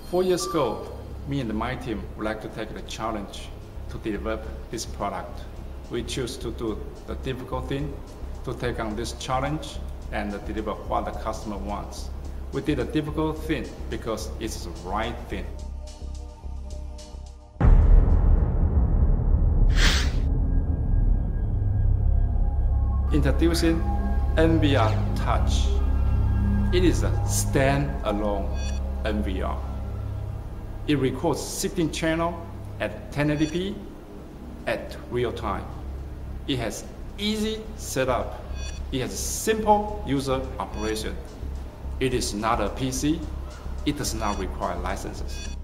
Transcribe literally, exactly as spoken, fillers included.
Four years ago, me and my team would like to take the challenge to develop this product. We choose to do the difficult thing, to take on this challenge and deliver what the customer wants. We did a difficult thing because it's the right thing. Introducing N V R Touch. It is a standalone N V R. It records sixteen channels at ten eighty p at real time. It has easy setup. It has simple user operation. It is not a P C. It does not require licenses.